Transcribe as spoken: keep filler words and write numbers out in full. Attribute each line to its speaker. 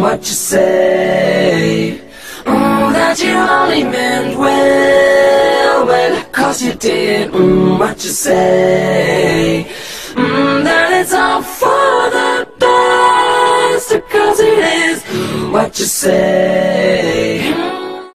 Speaker 1: what you say. Mm, that you only meant well, well, cause you did. Mm, what you say. Mm, that it's all for the best, cause it is what you say.